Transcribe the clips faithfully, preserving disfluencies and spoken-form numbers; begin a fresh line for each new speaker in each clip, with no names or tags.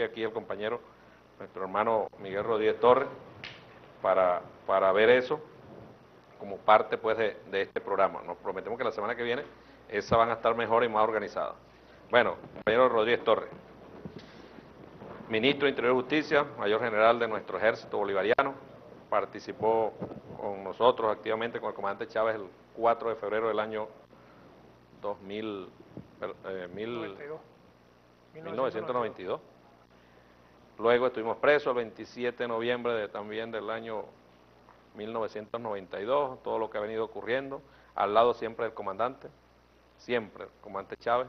llegue aquí el compañero, nuestro hermano Miguel Rodríguez Torres, para, para ver eso como parte pues de, de este programa. Nos prometemos que la semana que viene esas van a estar mejor y más organizadas. Bueno, compañero Rodríguez Torres, ministro de Interior y Justicia, mayor general de nuestro ejército bolivariano, participó con nosotros activamente con el comandante Chávez el cuatro de febrero del año dos mil, eh, mil, mil novecientos noventa y dos. Luego estuvimos presos el veintisiete de noviembre de, también del año mil novecientos noventa y dos, todo lo que ha venido ocurriendo, al lado siempre del comandante, siempre el comandante Chávez,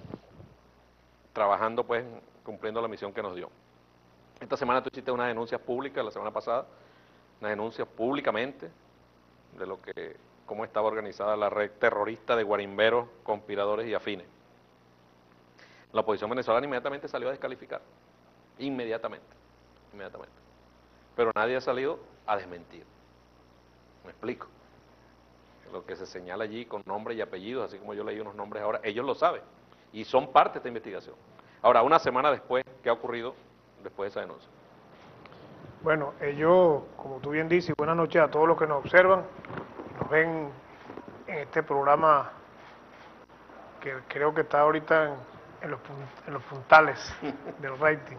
trabajando pues, cumpliendo la misión que nos dio. Esta semana tú hiciste unas denuncias públicas, la semana pasada, unas denuncias públicamente de lo que, cómo estaba organizada la red terrorista de guarimberos, conspiradores y afines. La oposición venezolana inmediatamente salió a descalificar, inmediatamente, inmediatamente. Pero nadie ha salido a desmentir. Me explico. Lo que se señala allí con nombres y apellidos, así como yo leí unos nombres ahora, ellos lo saben y son parte de esta investigación. Ahora, una semana después, ¿qué ha ocurrido después de esa denuncia?
Bueno, ellos, como tú bien dices, buenas noches a todos los que nos observan, nos ven en este programa que creo que está ahorita en, en, los, en los puntales del rating.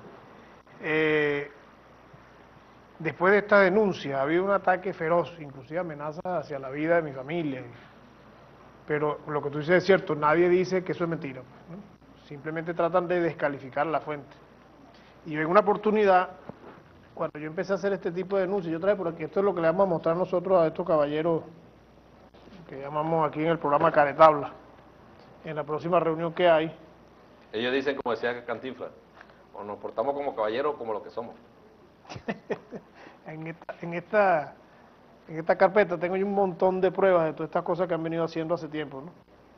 Eh, después de esta denuncia ha habido un ataque feroz, inclusive amenazas hacia la vida de mi familia. Pero lo que tú dices es cierto, nadie dice que eso es mentira, ¿no? Simplemente tratan de descalificar la fuente. Y en una oportunidad, cuando yo empecé a hacer este tipo de denuncias, yo traje por aquí, esto es lo que le vamos a mostrar nosotros a estos caballeros que llamamos aquí en el programa Caretabla, en la próxima reunión que hay.
Ellos dicen, como decía Cantinflas, o nos portamos como caballeros o como lo que somos.
en, esta, en, esta, en esta carpeta tengo yo un montón de pruebas de todas estas cosas que han venido haciendo hace tiempo, ¿no?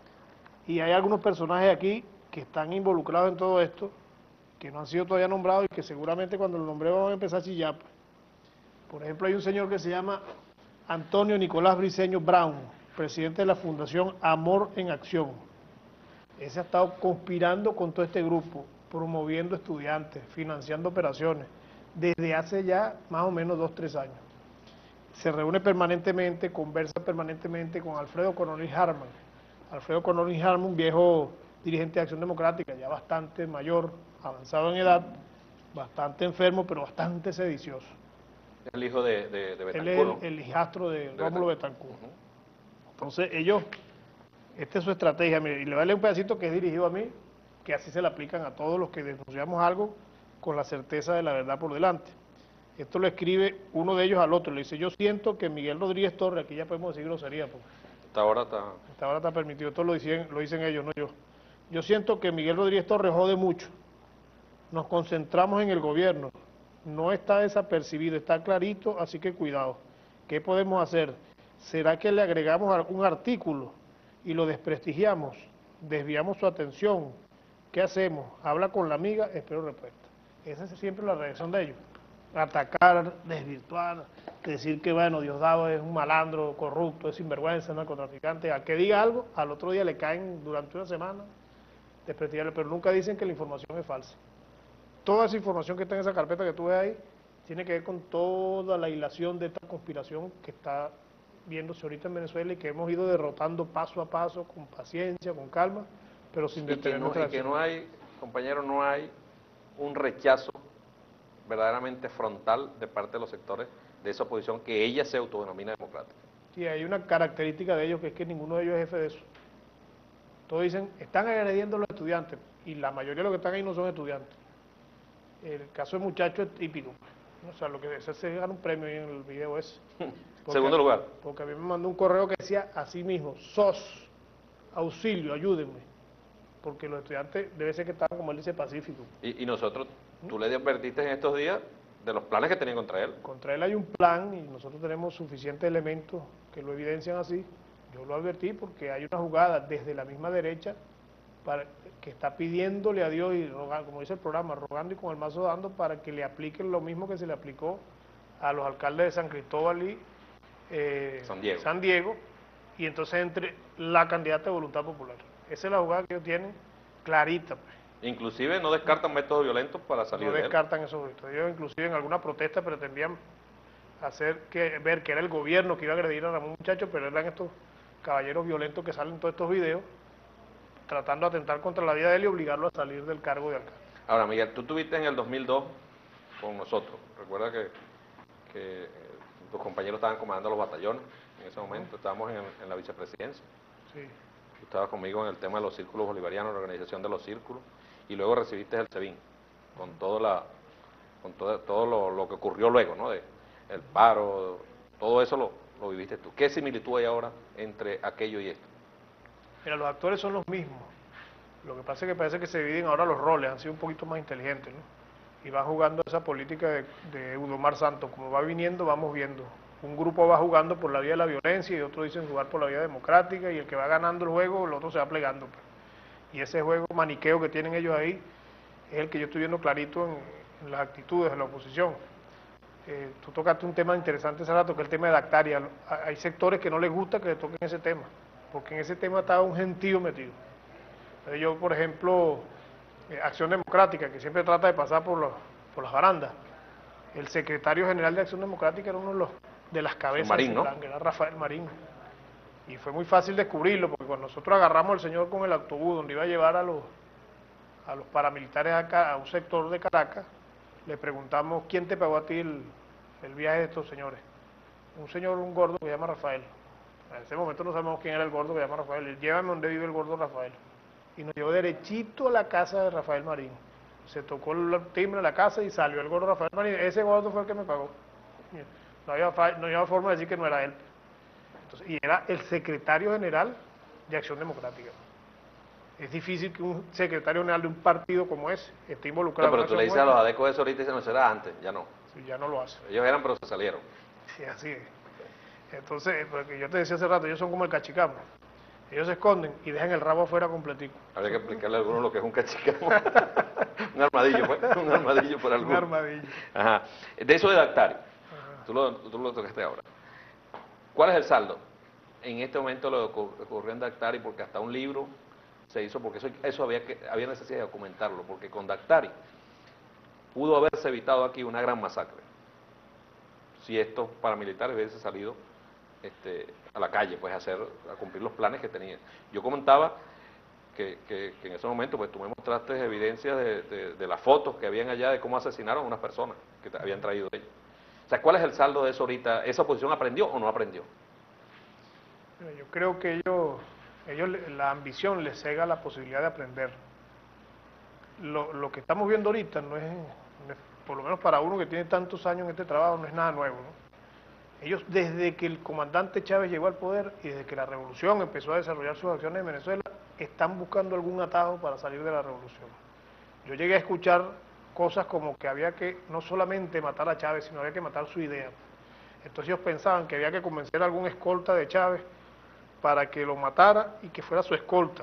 Y hay algunos personajes aquí que están involucrados en todo esto, que no han sido todavía nombrados y que seguramente cuando lo nombremos van a empezar a chillar. Por ejemplo, hay un señor que se llama Antonio Nicolás Briceño Brown, presidente de la Fundación Amor en Acción. Ese ha estado conspirando con todo este grupo, promoviendo estudiantes, financiando operaciones, desde hace ya más o menos dos, tres años. Se reúne permanentemente, conversa permanentemente con Alfredo Coronel Harman. Alfredo Coronel Harman, un viejo dirigente de Acción Democrática, ya bastante mayor, avanzado en edad, bastante enfermo, pero bastante sedicioso.
El hijo de, de, de Betancur,
Él es el, el hijastro de, de Rómulo Betancur. Uh-huh. Entonces ellos, esta es su estrategia, mire, y le voy a leer un pedacito que es dirigido a mí, que así se le aplican a todos los que denunciamos algo con la certeza de la verdad por delante. Esto lo escribe uno de ellos al otro, le dice, yo siento que Miguel Rodríguez Torres, aquí ya podemos decir grosería, porque
hasta ahora está...
Hasta ahora está permitido, esto lo dicen, lo dicen ellos, no yo. Yo siento que Miguel Rodríguez Torres jode mucho, nos concentramos en el gobierno, no está desapercibido, está clarito, así que cuidado. ¿Qué podemos hacer? ¿Será que le agregamos algún artículo y lo desprestigiamos? ¿Desviamos su atención? ¿Qué hacemos? ¿Habla con la amiga? Espero respuesta. Esa es siempre la reacción de ellos. Atacar, desvirtuar, decir que, bueno, Diosdado es un malandro, corrupto, es sinvergüenza, narcotraficante. A que diga algo, al otro día le caen durante una semana, desprestigiarle, pero nunca dicen que la información es falsa. Toda esa información que está en esa carpeta que tú ves ahí, tiene que ver con toda la hilación de esta conspiración que está viéndose ahorita en Venezuela y que hemos ido derrotando paso a paso, con paciencia, con calma, pero sin detener
nuestra acción. Y que no hay, compañero, no hay un rechazo verdaderamente frontal de parte de los sectores de esa oposición que ella se autodenomina democrática.
Sí, hay una característica de ellos que es que ninguno de ellos es jefe de eso. Todos dicen, están agrediendo a los estudiantes, y la mayoría de los que están ahí no son estudiantes. El caso del muchacho es típico. O sea, lo que ese se gana un premio ahí en el video ese.
Porque, segundo lugar.
Porque a mí me mandó un correo que decía así mismo, S O S, auxilio, ayúdenme. Porque los estudiantes debe ser que estaban, como él dice, pacíficos.
Y, y nosotros, tú le advertiste en estos días de los planes que tenían contra él.
Contra él hay un plan y nosotros tenemos suficientes elementos que lo evidencian así. Yo lo advertí porque hay una jugada desde la misma derecha para, que está pidiéndole a Dios y rogando, como dice el programa, rogando y con el mazo dando para que le apliquen lo mismo que se le aplicó a los alcaldes de San Cristóbal y eh,
San Diego.
San Diego, y entonces entre la candidata de Voluntad Popular. Esa es la jugada que ellos tienen clarita. Pues.
Inclusive no descartan métodos violentos para salir
No
de él.
descartan esos métodos. Ellos inclusive en alguna protesta pretendían hacer que ver que era el gobierno que iba a agredir a un muchacho, pero eran estos caballeros violentos que salen en todos estos videos tratando de atentar contra la vida de él y obligarlo a salir del cargo de alcalde.
Ahora, Miguel, tú estuviste en el dos mil dos con nosotros. Recuerda que, que eh, tus compañeros estaban comandando los batallones en ese momento. Estábamos en, en la vicepresidencia.
Sí.
Tú estabas conmigo en el tema de los círculos bolivarianos, la organización de los círculos, y luego recibiste el SEBIN, con todo, la, con todo, todo lo, lo que ocurrió luego, ¿no? De el paro, todo eso lo, lo viviste tú. ¿Qué similitud hay ahora entre aquello y esto?
Mira, los actores son los mismos. Lo que pasa es que parece que se dividen ahora los roles, han sido un poquito más inteligentes, ¿no? Y van jugando esa política de, de Eudomar Santos. Como va viniendo, vamos viendo. Un grupo va jugando por la vía de la violencia y otros dicen jugar por la vía democrática, y el que va ganando el juego, el otro se va plegando, pues. Y ese juego maniqueo que tienen ellos ahí es el que yo estoy viendo clarito en, en las actitudes de la oposición. Eh, tú tocaste un tema interesante hace rato, que es el tema de Dactaria. Hay sectores que no les gusta que le toquen ese tema, porque en ese tema estaba un gentío metido. Entonces yo, por ejemplo, eh, Acción Democrática, que siempre trata de pasar por, los, por las barandas, el secretario general de Acción Democrática era uno de, los, de las cabezas
Marín,
de ese
¿no?
plan, que era Rafael Marín. Y fue muy fácil descubrirlo, porque cuando nosotros agarramos al señor con el autobús donde iba a llevar a los, a los paramilitares acá, a un sector de Caracas, le preguntamos, ¿quién te pagó a ti el, el viaje de estos señores? Un señor, un gordo que se llama Rafael. En ese momento no sabemos quién era el gordo que se llama Rafael. Él, llévame donde vive el gordo Rafael. Y nos llevó derechito a la casa de Rafael Marín. Se tocó el timbre de la casa y salió el gordo Rafael Marín. Ese gordo fue el que me pagó. No había, no había forma de decir que no era él. Entonces, y era el secretario general de Acción Democrática. Es difícil que un secretario general de un partido como ese esté involucrado.
No, pero tú le dices a los adecos eso ahorita y dicen, no, será antes, ya no.
Sí, ya no lo hace.
Ellos eran, pero se salieron.
Sí, así es. Entonces, porque yo te decía hace rato, ellos son como el cachicamo. Ellos se esconden y dejan el rabo afuera completico.
Habría que explicarle a algunos lo que es un cachicamo. Un armadillo, pues, un armadillo por algunos.
Un armadillo.
Ajá. De eso de Dactario, tú lo, tú lo tocaste ahora. ¿Cuál es el saldo? En este momento lo que ocurrió en Dactari, porque hasta un libro se hizo, porque eso, eso había, que, había necesidad de documentarlo, porque con Dactari pudo haberse evitado aquí una gran masacre, si estos paramilitares hubiesen salido este, a la calle, pues a, hacer, a cumplir los planes que tenían. Yo comentaba que, que, que en ese momento pues tú me mostraste evidencias de, de, de las fotos que habían allá de cómo asesinaron a unas personas que habían traído ellos. O sea, ¿cuál es el saldo de eso ahorita? ¿Esa oposición aprendió o no aprendió?
Yo creo que ellos, ellos la ambición les cega la posibilidad de aprender. Lo, lo que estamos viendo ahorita no es, no es, por lo menos para uno que tiene tantos años en este trabajo, no es nada nuevo, ¿no? Ellos, desde que el comandante Chávez llegó al poder y desde que la revolución empezó a desarrollar sus acciones en Venezuela, están buscando algún atajo para salir de la revolución. Yo llegué a escuchar cosas como que había que no solamente matar a Chávez, sino había que matar su idea. Entonces ellos pensaban que había que convencer a algún escolta de Chávez para que lo matara y que fuera su escolta,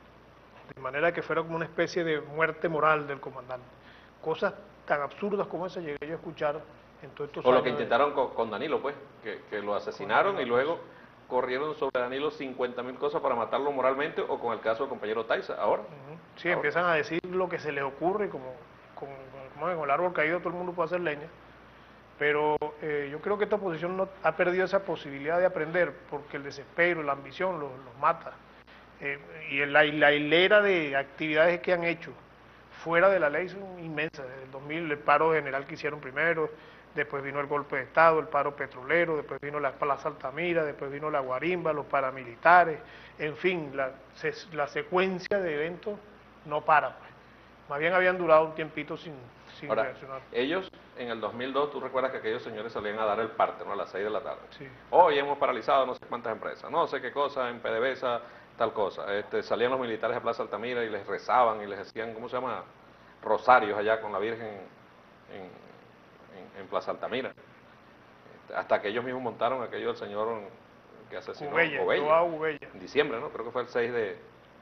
de manera que fuera como una especie de muerte moral del comandante. Cosas tan absurdas como esa llegué yo a escuchar en todos estos
años. O lo que
de...
intentaron con, con Danilo, pues, que, que lo asesinaron y luego corrieron sobre Danilo cincuenta mil cosas para matarlo moralmente, o con el caso del compañero Taiza, ahora.
Uh-huh. Sí,
ahora.
Empiezan a decir lo que se les ocurre, como, como, como en el árbol caído todo el mundo puede hacer leña. Pero eh, yo creo que esta oposición no ha perdido esa posibilidad de aprender, porque el desespero, la ambición los, los mata. Eh, y la, la hilera de actividades que han hecho fuera de la ley son inmensas. Desde el dos mil, el paro general que hicieron primero, después vino el golpe de Estado, el paro petrolero, después vino la Plaza Altamira, después vino la guarimba, los paramilitares, en fin, la, la secuencia de eventos no para. Pues. Más bien habían durado un tiempito sin, sin
Ahora,
reaccionar.
Ellos, en el dos mil dos, tú recuerdas que aquellos señores salían a dar el parte, ¿no? A las seis de la tarde.
Sí.
Hoy hemos paralizado no sé cuántas empresas, no sé qué cosa, en PDVSA, tal cosa. Este, salían los militares a Plaza Altamira y les rezaban y les hacían, ¿cómo se llama? Rosarios allá con la Virgen en, en, en Plaza Altamira. Este, hasta que ellos mismos montaron aquello del señor que asesinó
Ubella,
Ubella,
Ubella.
en diciembre, ¿no? Creo que fue el seis de,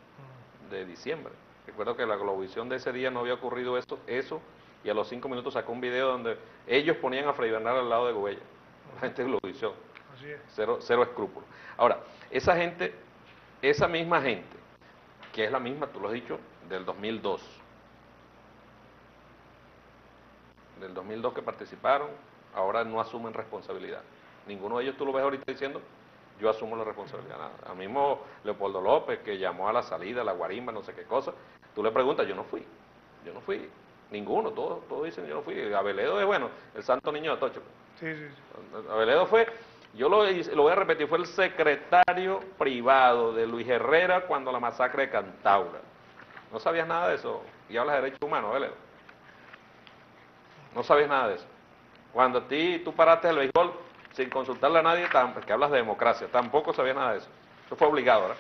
de diciembre. Recuerdo que la Globovisión de ese día no había ocurrido eso, eso y a los cinco minutos sacó un video donde ellos ponían a Fray Bernal al lado de Gobella, la gente de Globovisión,
Así es.
cero, cero escrúpulos. Ahora, esa gente, esa misma gente, que es la misma, tú lo has dicho, del dos mil dos, del dos mil dos que participaron, ahora no asumen responsabilidad. Ninguno de ellos tú lo ves ahorita diciendo, yo asumo la responsabilidad. Nada. Al mismo Leopoldo López, que llamó a la salida, a la guarimba, no sé qué cosa, tú le preguntas, yo no fui, yo no fui. Ninguno, todos, todos dicen yo no fui. Abeledo es, bueno, el santo niño de Atocho.
Sí, sí, sí.
Abeledo fue, yo lo, lo voy a repetir, fue el secretario privado de Luis Herrera cuando la masacre de Cantaura. ¿No sabías nada de eso? Y hablas de derechos humanos, Abeledo. No sabías nada de eso. Cuando a ti, tú paraste el béisbol sin consultarle a nadie, que hablas de democracia, tampoco sabías nada de eso. Eso fue obligado, ¿verdad?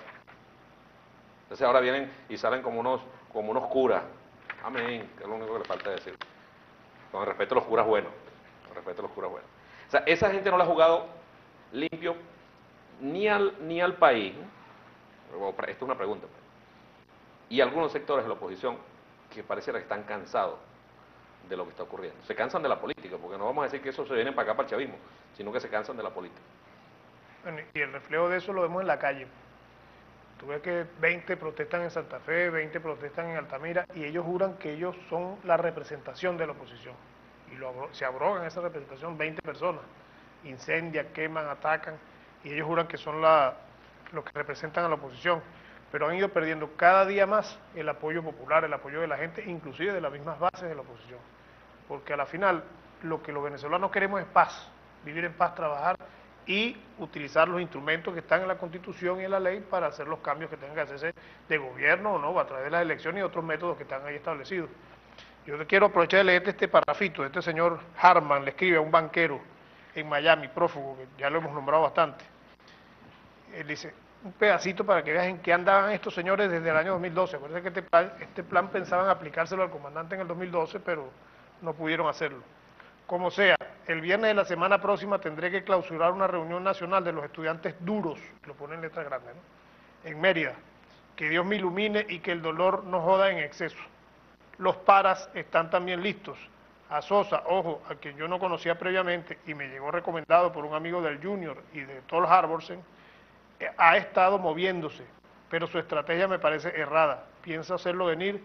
Entonces ahora vienen y salen como unos, como unos curas. Amén, que es lo único que le falta decir. Con el respeto a los curas buenos. Con el respeto a los curas buenos. O sea, esa gente no la ha jugado limpio ni al, ni al país. Esta es una pregunta. Y algunos sectores de la oposición que pareciera que están cansados de lo que está ocurriendo. Se cansan de la política, porque no vamos a decir que eso se viene para acá, para el chavismo, sino que se cansan de la política.
Bueno, y el reflejo de eso lo vemos en la calle. Tú ves que veinte protestan en Santa Fe, veinte protestan en Altamira, y ellos juran que ellos son la representación de la oposición. Y lo, se abrogan esa representación veinte personas. Incendian, queman, atacan, y ellos juran que son la, los que representan a la oposición. Pero han ido perdiendo cada día más el apoyo popular, el apoyo de la gente, inclusive de las mismas bases de la oposición. Porque a la final, lo que los venezolanos queremos es paz, vivir en paz, trabajar y utilizar los instrumentos que están en la Constitución y en la ley para hacer los cambios que tengan que hacerse de gobierno o no, a través de las elecciones y otros métodos que están ahí establecidos. Yo quiero aprovechar de leerte este parrafito de este señor Harman, le escribe a un banquero en Miami, prófugo, que ya lo hemos nombrado bastante. Él dice, un pedacito para que veas en qué andaban estos señores desde el año dos mil doce. Acuérdense que este plan, este plan pensaban aplicárselo al comandante en el dos mil doce, pero no pudieron hacerlo. Como sea, el viernes de la semana próxima tendré que clausurar una reunión nacional de los estudiantes duros, lo ponen en letras grandes, ¿no?, en Mérida. Que Dios me ilumine y que el dolor no joda en exceso. Los paras están también listos. A Sosa, ojo, a quien yo no conocía previamente y me llegó recomendado por un amigo del Junior y de Tol Harborsen, ha estado moviéndose, pero su estrategia me parece errada. Piensa hacerlo venir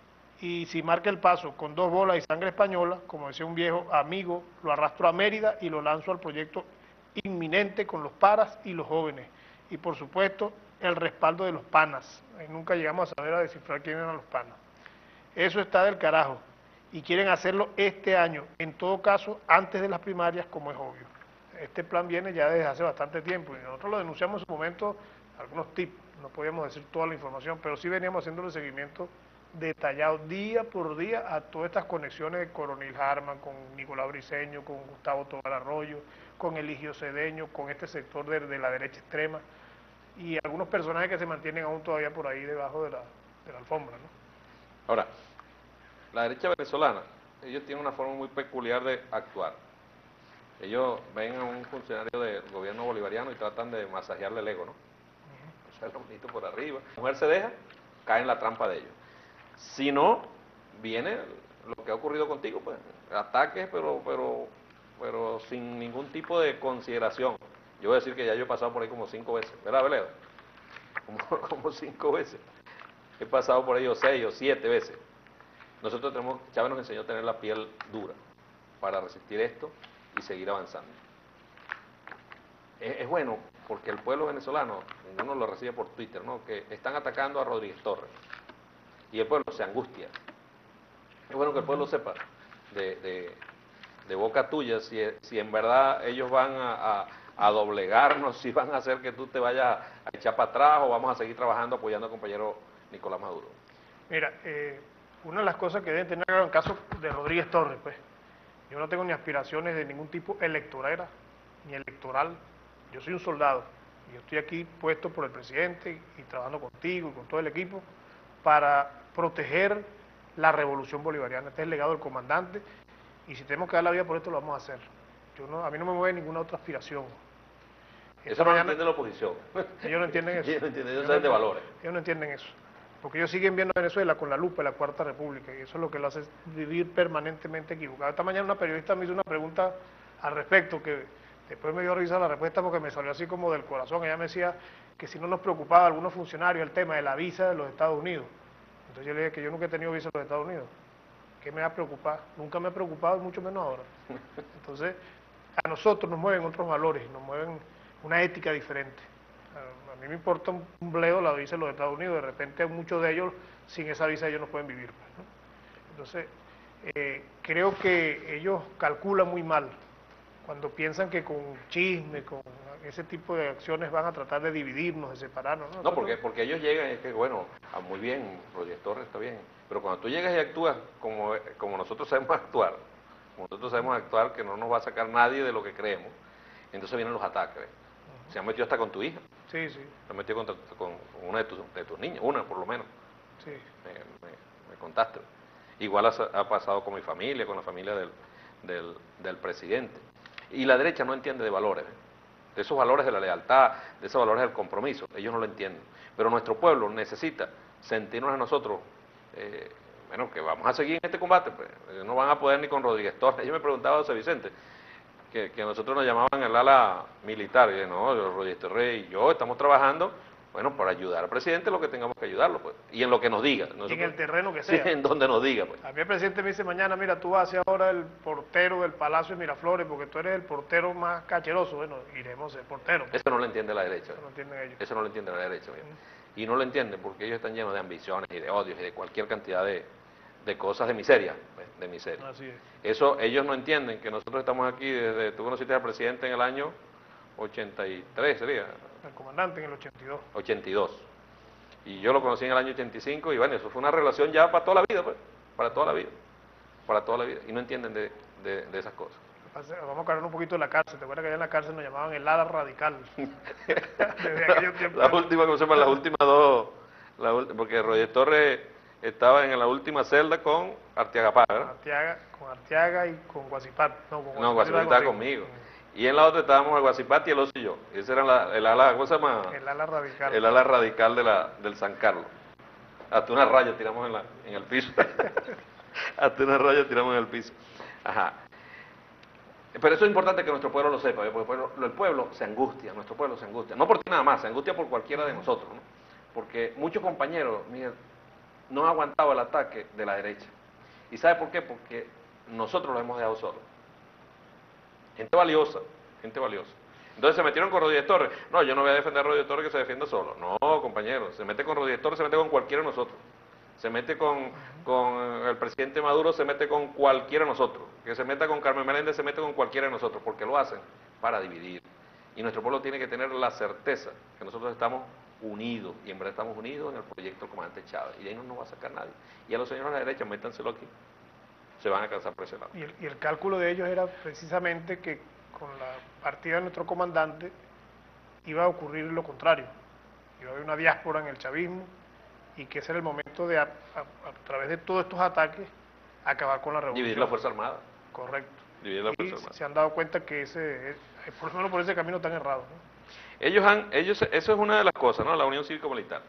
y si marca el paso con dos bolas y sangre española, como decía un viejo amigo, lo arrastro a Mérida y lo lanzo al proyecto inminente con los paras y los jóvenes. Y por supuesto, el respaldo de los panas. Y nunca llegamos a saber a descifrar quiénes eran los panas. Eso está del carajo. Y quieren hacerlo este año, en todo caso, antes de las primarias, como es obvio. Este plan viene ya desde hace bastante tiempo y nosotros lo denunciamos en su momento, algunos tips, no podíamos decir toda la información, pero sí veníamos haciendo el seguimiento detallado día por día a todas estas conexiones de Coronel Harman, con Nicolás Briceño, con Gustavo Tobar Arroyo, con Eligio Cedeño, con este sector de, de la derecha extrema y algunos personajes que se mantienen aún todavía por ahí debajo de la, de la alfombra, ¿no?
Ahora, la derecha venezolana, ellos tienen una forma muy peculiar de actuar. Ellos ven a un funcionario del gobierno bolivariano y tratan de masajearle el ego, ¿no? O sea, lo bonito por arriba. La mujer se deja, cae en la trampa de ellos. Si no, viene lo que ha ocurrido contigo, pues, ataques, pero, pero, pero sin ningún tipo de consideración. Yo voy a decir que ya yo he pasado por ahí como cinco veces, ¿verdad, Beledo? Como, como cinco veces. He pasado por ahí o seis o siete veces. Nosotros tenemos, Chávez nos enseñó a tener la piel dura para resistir esto y seguir avanzando. Es, es bueno porque el pueblo venezolano, uno lo recibe por Twitter, ¿no?, que están atacando a Rodríguez Torres y el pueblo se angustia. Es bueno que el pueblo sepa de, de, de boca tuya si, si en verdad ellos van a, a, a doblegarnos, si van a hacer que tú te vayas a echar para atrás o vamos a seguir trabajando apoyando al compañero Nicolás Maduro.
Mira, eh, una de las cosas que deben tener en el caso de Rodríguez Torres, pues, yo no tengo ni aspiraciones de ningún tipo electorera, ni electoral. Yo soy un soldado y yo estoy aquí puesto por el presidente y trabajando contigo y con todo el equipo para proteger la revolución bolivariana. Este es el legado del comandante y si tenemos que dar la vida por esto lo vamos a hacer. Yo no, a mí no me mueve ninguna otra aspiración.
Eso no lo entiende la oposición.
Ellos no entienden eso.
Ellos no entienden, ellos saben de valores.
Ellos no entienden eso. Porque ellos siguen viendo a Venezuela con la lupa de la Cuarta República y eso es lo que lo hace vivir permanentemente equivocado. Esta mañana una periodista me hizo una pregunta al respecto que después me dio risa la respuesta porque me salió así como del corazón. Ella me decía que si no nos preocupaba a algunos funcionarios el tema de la visa de los Estados Unidos. Entonces yo le dije que yo nunca he tenido visa de los Estados Unidos, ¿qué me va a preocupar? Nunca me ha preocupado, mucho menos ahora. Entonces, a nosotros nos mueven otros valores, nos mueven una ética diferente. A, a mí me importa un, un bledo la visa de los Estados Unidos, de repente muchos de ellos, sin esa visa ellos no pueden vivir, pues, ¿no? Entonces, eh, creo que ellos calculan muy mal cuando piensan que con chisme, con ese tipo de acciones van a tratar de dividirnos, de separarnos, ¿no?
No, porque, porque ellos llegan y es que, bueno, ah, muy bien, Roger Torres está bien, pero cuando tú llegas y actúas como, como nosotros sabemos actuar, como nosotros sabemos actuar, que no nos va a sacar nadie de lo que creemos, entonces vienen los ataques. Uh-huh. Se han metido hasta con tu hija.
Sí, sí.
Se han metido con, con una de tus, de tus niñas, una por lo menos.
Sí.
Me, me, me contaste. Igual ha, ha pasado con mi familia, con la familia del, del, del presidente. Y la derecha no entiende de valores, ¿eh? De esos valores de la lealtad, de esos valores del compromiso, ellos no lo entienden. Pero nuestro pueblo necesita sentirnos a nosotros, eh, bueno, que vamos a seguir en este combate, pues no van a poder ni con Rodríguez Torres. Yo me preguntaba a José Vicente, que, que nosotros nos llamaban el ala militar, y dije, no, Rodríguez Torres y yo estamos trabajando, bueno, para ayudar al presidente lo que tengamos que ayudarlo, pues, y en lo que nos diga. Nosotros,
y en el terreno que sea.
Sí, en donde nos diga, pues.
A mí el presidente me dice mañana, mira, tú vas a ser ahora el portero del Palacio de Miraflores, porque tú eres el portero más cacheroso. Bueno, iremos el portero.
Eso no lo entiende la derecha.
Eso no entienden ellos.
Eso no lo entiende la derecha, mira. Uh-huh. Y no lo entienden porque ellos están llenos de ambiciones y de odios y de cualquier cantidad de, de cosas de miseria, pues, de miseria.
Así es.
Eso, ellos no entienden que nosotros estamos aquí desde, tú conociste al presidente en el año ochenta y tres, sería.
El comandante en el ochenta y dos.
ochenta y dos. Y yo lo conocí en el año ochenta y cinco y bueno, eso fue una relación ya para toda la vida, pues, para toda la vida, para toda la vida. Y no entienden de, de, de esas cosas.
Vamos a hablar un poquito de la cárcel. ¿Te acuerdas que allá en la cárcel nos llamaban el ala radical?
Desde aquellos tiempos. La última, ¿cómo se llama? Las últimas dos, la, porque Roger Torres estaba en la última celda con Arteaga Paz, ¿verdad?
Arteaga, con Arteaga y con Guasipat. No, con
no, Guasipat estaba conmigo. Y en la otra estábamos el Guasipati y el Oso y yo. Ese era la, el ala, ¿cómo se llama?
El ala radical.
El ala radical de la, del San Carlos. Hasta una raya tiramos en, la, en el piso. Hasta una raya tiramos en el piso. Ajá. Pero eso es importante que nuestro pueblo lo sepa, porque el pueblo, el pueblo se angustia, nuestro pueblo se angustia. No por ti nada más, se angustia por cualquiera de nosotros, ¿no? Porque muchos compañeros, Miguel, no han aguantado el ataque de la derecha. ¿Y sabe por qué? Porque nosotros los hemos dejado solos. Gente valiosa, gente valiosa. Entonces se metieron con Rodríguez Torres. No, yo no voy a defender a Rodríguez Torres que se defienda solo. No, compañeros, se mete con Rodríguez Torres, se mete con cualquiera de nosotros. Se mete con, con el presidente Maduro, se mete con cualquiera de nosotros. Que se meta con Carmen Meléndez, se mete con cualquiera de nosotros, porque lo hacen para dividir. Y nuestro pueblo tiene que tener la certeza que nosotros estamos unidos, y en verdad estamos unidos en el proyecto del comandante Chávez. Y de ahí no nos va a sacar nadie. Y a los señores de la derecha, métanselo aquí. Se van a cansar por ese lado.
Y el, y el cálculo de ellos era precisamente que con la partida de nuestro comandante iba a ocurrir lo contrario. Iba a haber una diáspora en el chavismo y que ese era el momento de, a, a, a través de todos estos ataques, acabar con la revolución.
Dividir la Fuerza Armada.
Correcto.
Dividir la
y
Fuerza Armada.
Se han dado cuenta que ese, por lo menos por ese camino tan errado, ¿no?
Ellos han, ellos, eso es una de las cosas, ¿no? La Unión Cívico-Militar.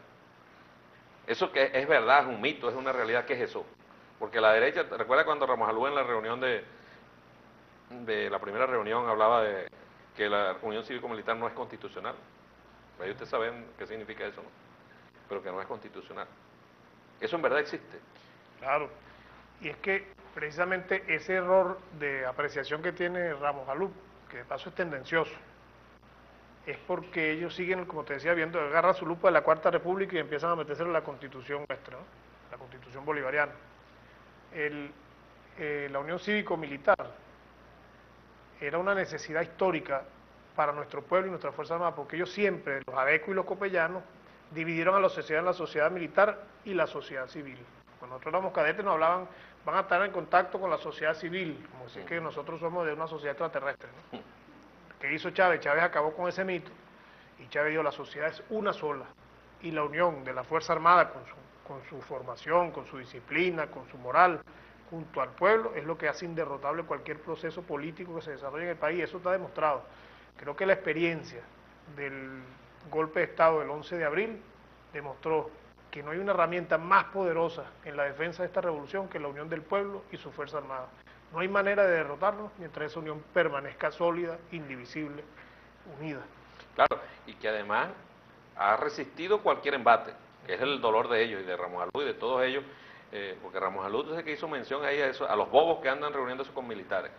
Eso que es verdad, es un mito, es una realidad. ¿Qué es eso? Porque la derecha, ¿recuerda cuando Ramos Alú en la reunión de, de la primera reunión hablaba de que la Unión Cívico-Militar no es constitucional? Ahí ustedes saben qué significa eso, ¿no? Pero que no es constitucional. Eso en verdad existe.
Claro. Y es que precisamente ese error de apreciación que tiene Ramos Alú, que de paso es tendencioso, es porque ellos siguen, como te decía, viendo, agarran su lupa de la Cuarta República y empiezan a meterse en la Constitución nuestra, ¿no? La Constitución bolivariana. El, eh, la Unión Cívico-Militar era una necesidad histórica para nuestro pueblo y nuestra Fuerza Armada, porque ellos siempre, los adecos y los copellanos, dividieron a la sociedad en la sociedad militar y la sociedad civil. Cuando nosotros éramos cadetes nos hablaban, van a estar en contacto con la sociedad civil, como decir que nosotros somos de una sociedad extraterrestre, ¿no? ¿Qué hizo Chávez? Chávez acabó con ese mito, y Chávez dijo, la sociedad es una sola, y la unión de la Fuerza Armada con su, con su formación, con su disciplina, con su moral, junto al pueblo, es lo que hace inderrotable cualquier proceso político que se desarrolle en el país. Eso está demostrado. Creo que la experiencia del golpe de Estado del once de abril demostró que no hay una herramienta más poderosa en la defensa de esta revolución que la unión del pueblo y su Fuerza Armada. No hay manera de derrotarnos mientras esa unión permanezca sólida, indivisible, unida.
Claro, y que además ha resistido cualquier embate, que es el dolor de ellos y de Ramos Alú y de todos ellos, eh, porque Ramos Alud es que hizo mención ahí a eso, a los bobos que andan reuniéndose con militares.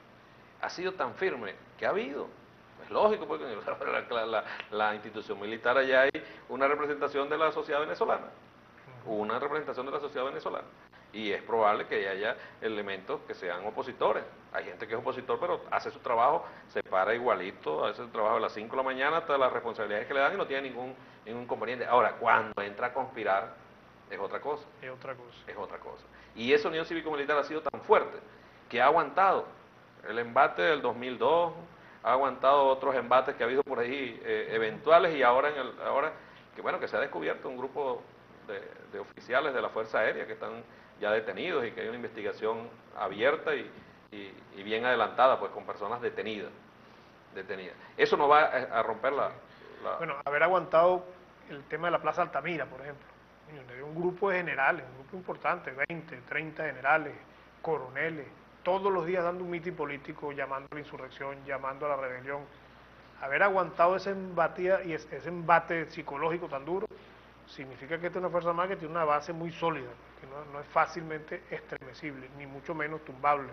Ha sido tan firme que ha habido. Es lógico, porque la, la, la institución militar allá hay una representación de la sociedad venezolana, una representación de la sociedad venezolana. Y es probable que haya elementos que sean opositores. Hay gente que es opositor, pero hace su trabajo, se para igualito, hace su trabajo a las cinco de la mañana hasta las responsabilidades que le dan y no tiene ningún, ningún inconveniente. Ahora, cuando entra a conspirar, es otra cosa.
Es otra cosa.
Es otra cosa. Y esa unión cívico-militar ha sido tan fuerte que ha aguantado el embate del dos mil dos, ha aguantado otros embates que ha habido por ahí eh, eventuales, y ahora, en el, ahora que bueno, que se ha descubierto un grupo de, de oficiales de la Fuerza Aérea que están ya detenidos y que hay una investigación abierta y, y, y bien adelantada, pues con personas detenidas. detenidas. Eso no va a, a romper la, la...
Bueno, haber aguantado el tema de la Plaza Altamira, por ejemplo. Había un grupo de generales, un grupo importante, veinte, treinta generales, coroneles, todos los días dando un mitin político, llamando a la insurrección, llamando a la rebelión. Haber aguantado ese embate, y ese, ese embate psicológico tan duro, significa que esta es una fuerza armada que tiene una base muy sólida, que no, no es fácilmente estremecible, ni mucho menos tumbable.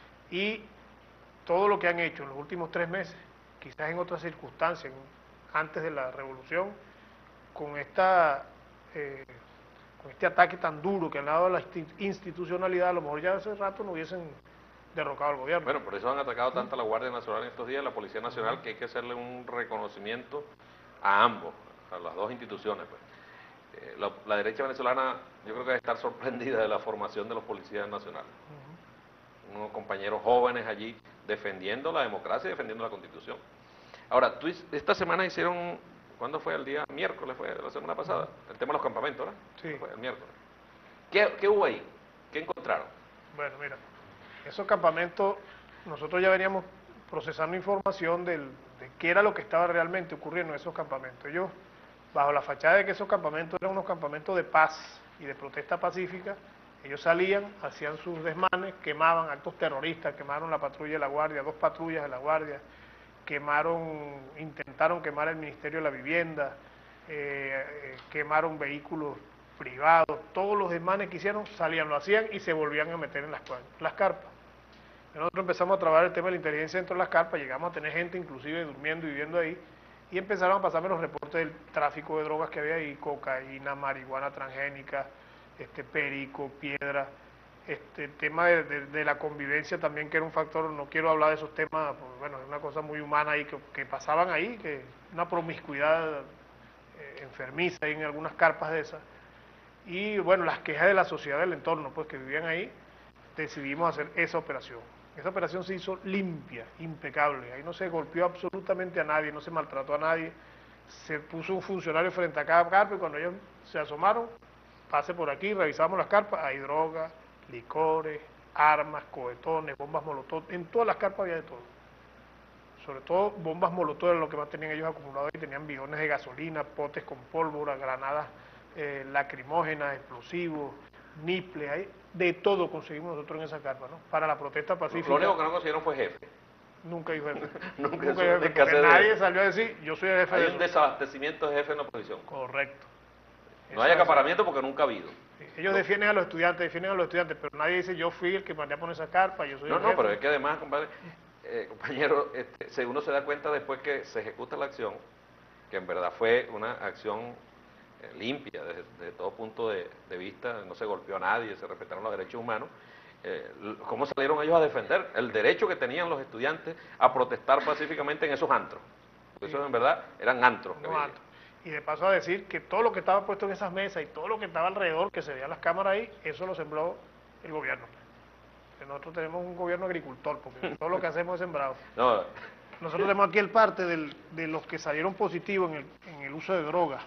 Y todo lo que han hecho en los últimos tres meses, quizás en otras circunstancias, antes de la revolución, con esta eh, con este ataque tan duro que han dado a la institucionalidad, a lo mejor ya hace rato no hubiesen derrocado al gobierno.
Bueno, por eso han atacado tanto a la Guardia Nacional en estos días, a la Policía Nacional, que hay que hacerle un reconocimiento a ambos, a las dos instituciones. Pues. Eh, la, la derecha venezolana, yo creo que debe estar sorprendida de la formación de los policías nacionales. Uh-huh. Unos compañeros jóvenes allí defendiendo la democracia y defendiendo la Constitución. Ahora, tú, esta semana hicieron, ¿cuándo fue? El día miércoles, fue la semana pasada, el tema de los campamentos, ¿verdad?
Sí.
Fue el miércoles. ¿Qué, qué hubo ahí? ¿Qué encontraron?
Bueno, mira, esos campamentos, nosotros ya veníamos procesando información del, de qué era lo que estaba realmente ocurriendo en esos campamentos. Ellos, bajo la fachada de que esos campamentos eran unos campamentos de paz y de protesta pacífica, ellos salían, hacían sus desmanes, quemaban actos terroristas, quemaron la patrulla de la Guardia, dos patrullas de la Guardia, quemaron, intentaron quemar el Ministerio de la Vivienda, eh, eh, quemaron vehículos privados, todos los desmanes que hicieron salían, lo hacían y se volvían a meter en las, las carpas. Nosotros empezamos a trabajar el tema de la inteligencia dentro de las carpas, llegamos a tener gente inclusive durmiendo y viviendo ahí, y empezaron a pasarme los reportes del tráfico de drogas que había ahí, cocaína, marihuana transgénica, este, perico, piedra, este tema de, de, de la convivencia también, que era un factor, no quiero hablar de esos temas, pues, bueno, es una cosa muy humana ahí, que, que pasaban ahí, que una promiscuidad eh, enfermiza ahí en algunas carpas de esas, y bueno, las quejas de la sociedad del entorno, pues que vivían ahí, decidimos hacer esa operación. Esa operación se hizo limpia, impecable, ahí no se golpeó absolutamente a nadie, no se maltrató a nadie, se puso un funcionario frente a cada carpa y cuando ellos se asomaron, pase por aquí, revisamos las carpas, hay droga, licores, armas, cohetones, bombas molotov, en todas las carpas había de todo. Sobre todo bombas molotov era lo que más tenían ellos acumulado y tenían bidones de gasolina, potes con pólvora, granadas eh, lacrimógenas, explosivos, niples, hay de todo conseguimos nosotros en esa carpa, ¿no? Para la protesta pacífica.
Lo único que no consiguieron fue jefe.
Nunca dijo jefe.
Nunca,
Nunca dijo jefe, porque
de...
nadie salió a decir, yo soy el jefe
hay
de
un
eso.
desabastecimiento de jefe en la oposición.
Correcto.
No hay acaparamiento porque nunca ha habido.
Ellos no. defienden a los estudiantes, defienden a los estudiantes, pero nadie dice yo fui el que mandé a poner esa carpa, yo soy
no,
el
No,
jefe.
no, pero es que además, compadre, eh, compañero, este, si uno se da cuenta después que se ejecuta la acción, que en verdad fue una acción eh, limpia desde, desde todo punto de, de vista, no se golpeó a nadie, se respetaron los derechos humanos, eh, ¿cómo salieron ellos a defender el derecho que tenían los estudiantes a protestar pacíficamente en esos antros? Porque sí. Eso en verdad eran antros.
No antros. Y de paso a decir que todo lo que estaba puesto en esas mesas y todo lo que estaba alrededor, que se veían las cámaras ahí, eso lo sembró el gobierno. Que nosotros tenemos un gobierno agricultor, porque todo lo que hacemos es sembrado.
No.
Nosotros tenemos aquí el parte del, de los que salieron positivos en el, en el uso de drogas.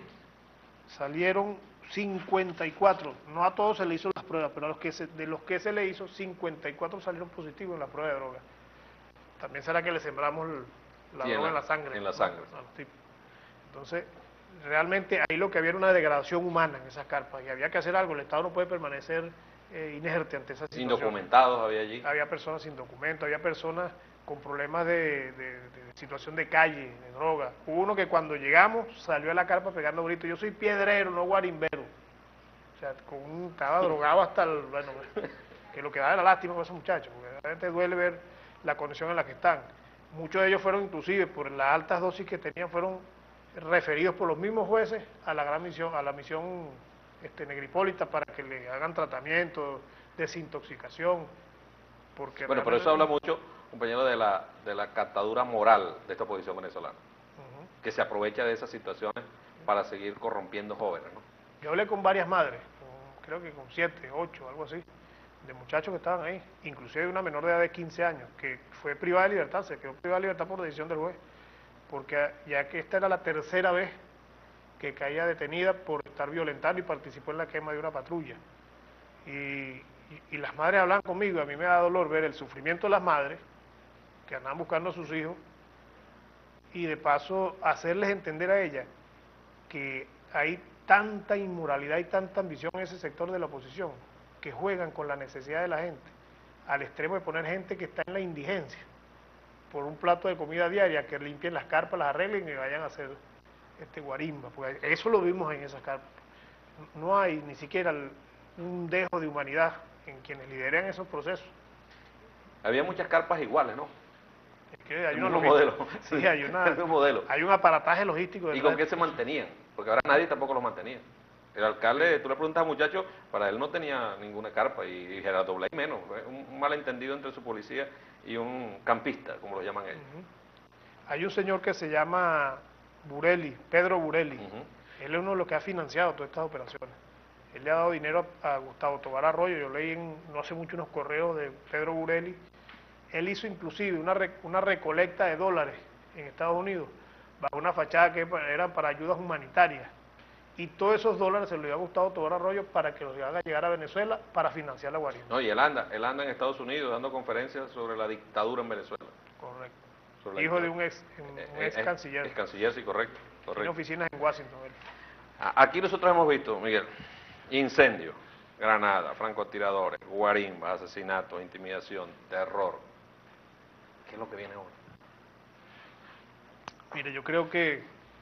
Salieron cincuenta y cuatro, no a todos se le hizo las pruebas, pero a los que se, de los que se le hizo, cincuenta y cuatro salieron positivos en la prueba de drogas. También será que le sembramos la
sí,
droga en la,
en la
sangre.
En la sangre.
A los tipos. Entonces, realmente ahí lo que había era una degradación humana en esas carpas y había que hacer algo. El Estado no puede permanecer eh, inerte ante esa situación.
Indocumentados había allí.
Había personas sin documento, había personas con problemas de, de, de situación de calle, de droga. Hubo uno que cuando llegamos salió a la carpa pegando gritos, yo soy piedrero, no guarimbero. O sea, con un, estaba drogado hasta el, bueno, que lo que da era lástima con esos muchachos, porque realmente duele ver la condición en la que están. Muchos de ellos fueron inclusive, por las altas dosis que tenían, fueron referidos por los mismos jueces a la gran misión, a la misión este, Negripólita, para que le hagan tratamiento, desintoxicación, porque
Bueno, pero eso habla mucho, compañero, de la, de la catadura moral de esta oposición venezolana, uh-huh, que se aprovecha de esas situaciones para seguir corrompiendo jóvenes, ¿no?
Yo hablé con varias madres, con, creo que con siete, ocho, algo así, de muchachos que estaban ahí, inclusive de una menor de edad de quince años, que fue privada de libertad, se quedó privada de libertad por decisión del juez, porque ya que esta era la tercera vez que caía detenida por estar violentando y participó en la quema de una patrulla. Y, y, y las madres hablan conmigo, a mí me da dolor ver el sufrimiento de las madres, que andan buscando a sus hijos, y de paso hacerles entender a ellas que hay tanta inmoralidad y tanta ambición en ese sector de la oposición, que juegan con la necesidad de la gente, al extremo de poner gente que está en la indigencia, por un plato de comida diaria, que limpien las carpas, las arreglen y vayan a hacer este guarimba, porque eso lo vimos en esas carpas. No hay ni siquiera un dejo de humanidad en quienes lideran esos procesos.
Había muchas carpas iguales, ¿no?
Es que hay
el
una
mismo modelo.
Sí, hay, una,
el mismo modelo.
Hay un aparataje logístico.
¿Y con qué se mantenían? Porque ahora nadie tampoco los mantenía. El alcalde, sí, tú le preguntas al muchacho, para él no tenía ninguna carpa, y, y Gerardo Blay menos. Un, un malentendido entre su policía y un campista, como lo llaman ellos.
Uh-huh. Hay un señor que se llama Burelli, Pedro Burelli. Uh-huh. Él es uno de los que ha financiado todas estas operaciones. Él le ha dado dinero a, a Gustavo Tobar Arroyo. Yo leí en, no hace mucho unos correos de Pedro Burelli. Él hizo inclusive una, una recolecta de dólares en Estados Unidos, bajo una fachada que era para ayudas humanitarias. Y todos esos dólares se los dio a Gustavo Tobar Arroyo para que los haga llegar a Venezuela para financiar la guarida.
No, y él anda, él anda en Estados Unidos dando conferencias sobre la dictadura en Venezuela.
Correcto. Hijo de un ex, un ex
eh,
canciller.
Ex canciller, sí, correcto. correcto.
Tiene oficinas en Washington. Él.
Aquí nosotros hemos visto, Miguel, incendios, granadas, francotiradores, guarimbas, asesinatos, intimidación, terror. ¿Qué es lo que viene ahora?
Mire, yo creo que,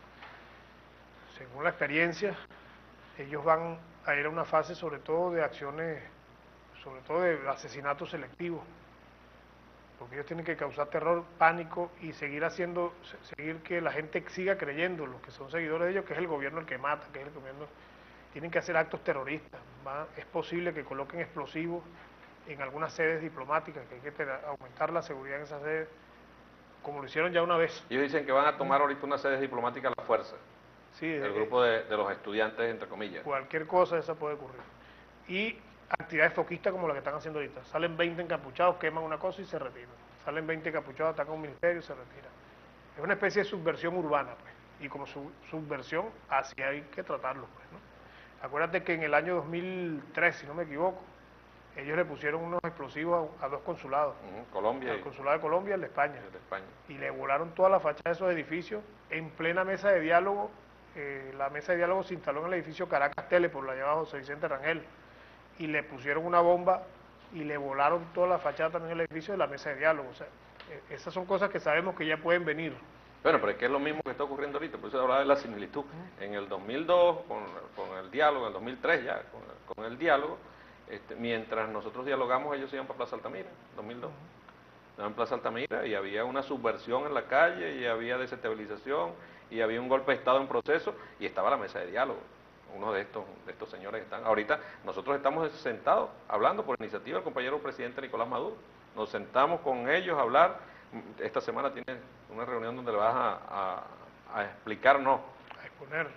según la experiencia, ellos van a ir a una fase sobre todo de acciones, sobre todo de asesinatos selectivos, porque ellos tienen que causar terror, pánico y seguir haciendo, seguir que la gente siga creyendo, los que son seguidores de ellos, que es el gobierno el que mata, que es el gobierno, tienen que hacer actos terroristas. ¿Va? Es posible que coloquen explosivos en algunas sedes diplomáticas, que hay que aumentar la seguridad en esas sedes, como lo hicieron ya una vez.
Ellos dicen que van a tomar ahorita una sede diplomática a la fuerza.
Sí,
el grupo de, de los estudiantes, entre comillas.
Cualquier cosa esa puede ocurrir. Y actividades foquistas como la que están haciendo ahorita. Salen veinte encapuchados, queman una cosa y se retiran. Salen veinte encapuchados, atacan un ministerio y se retiran. Es una especie de subversión urbana, pues. Y como su, subversión, así hay que tratarlo, pues, ¿no? Acuérdate que en el año dos mil tres, si no me equivoco, ellos le pusieron unos explosivos a, a dos consulados.
Uh-huh. Colombia.
Al consulado de Colombia y el de España.
El de España.
Y le volaron toda la fachada de esos edificios en plena mesa de diálogo. Eh, la mesa de diálogo se instaló en el edificio Caracas Tele, por la allá abajo, José Vicente Rangel. Y le pusieron una bomba y le volaron toda la fachada también en el edificio de la mesa de diálogo. O sea, eh, esas son cosas que sabemos que ya pueden venir.
Bueno, pero es que es lo mismo que está ocurriendo ahorita, por eso hablaba de la similitud. Uh-huh. En el dos mil dos, con, con el diálogo, en el dos mil tres ya, con, con el diálogo, este, mientras nosotros dialogamos, ellos iban para Plaza Altamira, dos mil dos. Uh-huh. Iban Plaza Altamira y había una subversión en la calle, y había desestabilización, y había un golpe de Estado en proceso, y estaba la mesa de diálogo. Uno de estos, de estos señores que están. Ahorita nosotros estamos sentados hablando por iniciativa del compañero presidente Nicolás Maduro. Nos sentamos con ellos a hablar. Esta semana tiene una reunión donde le vas a, a, a explicarnos.
A exponer.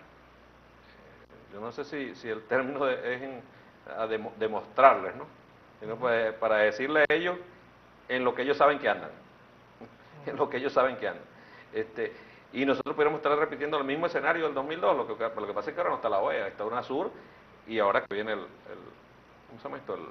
Yo no sé si, si el término de, es en, a dem, demostrarles, ¿no? Sino pues, para decirles a ellos en lo que ellos saben que andan. En lo que ellos saben que andan. Este, y nosotros pudiéramos estar repitiendo el mismo escenario del dos mil dos, lo que, lo que pasa es que ahora no está la O E A, está UNASUR, y ahora que viene el, el ¿cómo se llama esto? El,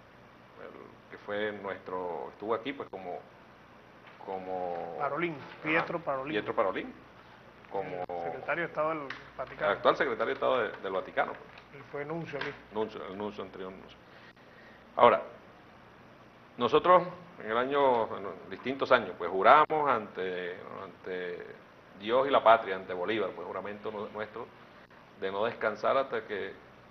el que fue nuestro, estuvo aquí pues como, como...
Parolín, Pietro
ajá,
Parolín.
Pietro Parolín, como...
Secretario de Estado del Vaticano.
El actual secretario de Estado de, del Vaticano. Pues.
Él fue nuncio aquí.
Nuncio, el nuncio anterior nuncio. Ahora, nosotros en el año, en distintos años, pues juramos ante, ante Dios y la patria, ante Bolívar, pues juramento nuestro de no descansar hasta que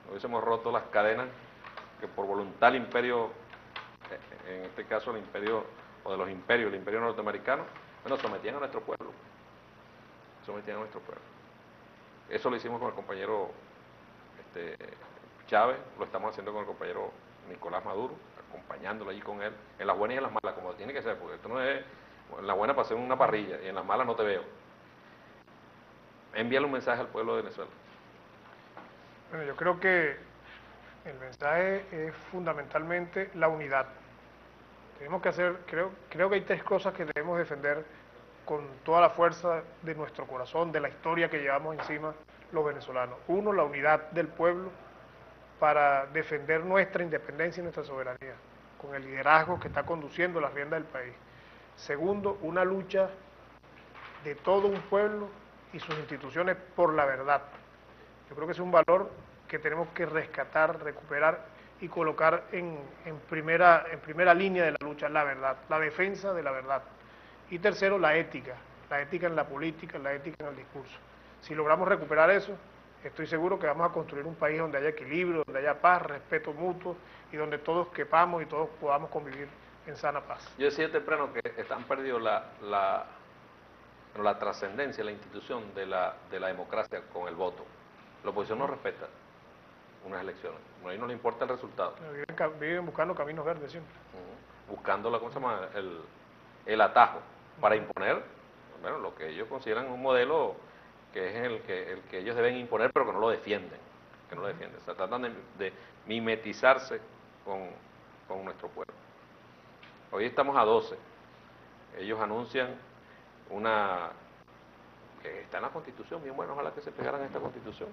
no hubiésemos roto las cadenas que por voluntad el imperio, en este caso el imperio, o de los imperios, el imperio norteamericano, bueno, sometían a nuestro pueblo, sometían a nuestro pueblo. Eso lo hicimos con el compañero este, Chávez, lo estamos haciendo con el compañero Nicolás Maduro, acompañándolo allí con él, en las buenas y en las malas, como tiene que ser, porque esto no es, en la buena pasé una parrilla y en las malas no te veo. Envíale un mensaje al pueblo de Venezuela.
Bueno, yo creo que el mensaje es fundamentalmente la unidad. Tenemos que hacer, creo, creo que hay tres cosas que debemos defender con toda la fuerza de nuestro corazón, de la historia que llevamos encima los venezolanos. Uno, la unidad del pueblo para defender nuestra independencia y nuestra soberanía, con el liderazgo que está conduciendo las riendas del país. Segundo, una lucha de todo un pueblo y sus instituciones por la verdad. Yo creo que es un valor que tenemos que rescatar, recuperar y colocar en, en, primera, en primera línea de la lucha, la verdad, la defensa de la verdad. Y tercero, la ética, la ética en la política, la ética en el discurso. Si logramos recuperar eso, estoy seguro que vamos a construir un país donde haya equilibrio, donde haya paz, respeto mutuo y donde todos quepamos y todos podamos convivir en sana paz.
Yo decía temprano que están perdido la, la, la trascendencia, la institución de la, de la democracia con el voto. La oposición no respeta unas elecciones, a ellos no les importa el resultado.
Viven, viven buscando caminos verdes siempre.
Uh-huh. Buscando la cosa más, el, el atajo para imponer, bueno, lo que ellos consideran un modelo que es el que, el que ellos deben imponer, pero que no lo defienden, que no lo defienden. O sea, tratan de, de mimetizarse con, con nuestro pueblo. Hoy estamos a doce. Ellos anuncian una que está en la Constitución, bien bueno, ojalá que se pegaran a esta Constitución.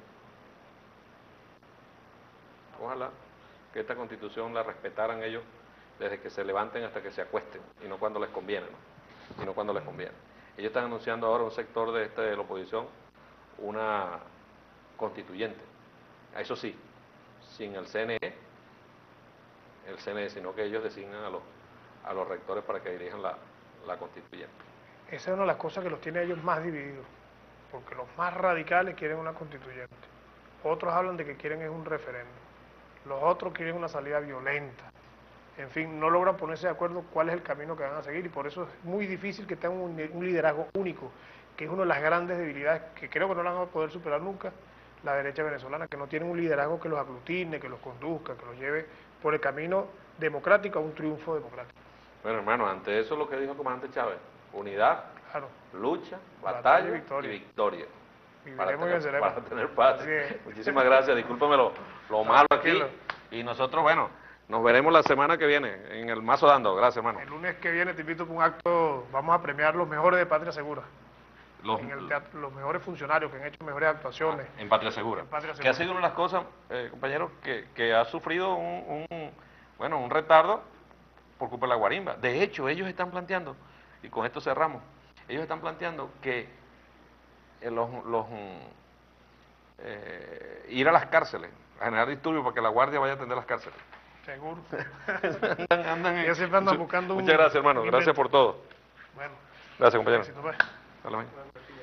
Ojalá que esta Constitución la respetaran ellos desde que se levanten hasta que se acuesten, y no cuando les conviene, ¿no? Y no cuando les conviene. Ellos están anunciando ahora un sector de, este, de la oposición, una constituyente. Eso sí, sin el C N E, el C N E, sino que ellos designan a los, a los rectores para que dirijan la, la constituyente.
Esa es una de las cosas que los tiene a ellos más divididos, porque los más radicales quieren una constituyente. Otros hablan de que quieren es un referéndum. Los otros quieren una salida violenta. En fin, no logran ponerse de acuerdo cuál es el camino que van a seguir y por eso es muy difícil que tengan un, un liderazgo único, que es una de las grandes debilidades que creo que no la van a poder superar nunca, la derecha venezolana, que no tiene un liderazgo que los aglutine, que los conduzca, que los lleve por el camino democrático a un triunfo democrático.
Bueno, hermano, ante eso lo que dijo el comandante Chávez, unidad,
claro.
lucha, batalla, batalla y victoria. Y victoria. Para tener, para tener paz. Muchísimas gracias, discúlpame lo, lo malo aquí. Y nosotros, bueno, nos veremos la semana que viene en el Mazo Dando. Gracias, hermano.
El lunes que viene te invito para un acto, vamos a premiar los mejores de Patria Segura. Los, en el teatro, los mejores funcionarios que han hecho mejores actuaciones.
Ah, en Patria Segura.
En Patria Segura.
Que ha sido una de las cosas, eh, compañeros, que, que ha sufrido un, un, bueno, un retardo por culpa de la guarimba. De hecho, ellos están planteando, y con esto cerramos, ellos están planteando que eh, los, los eh, ir a las cárceles, a generar disturbios para que la guardia vaya a atender las cárceles.
Seguro.
andan, andan en,
ellos siempre andan buscando
Muchas un, gracias, hermano. Gracias por todo.
Bueno.
Gracias, compañero.
Éxito, pues.
Hasta la mañana.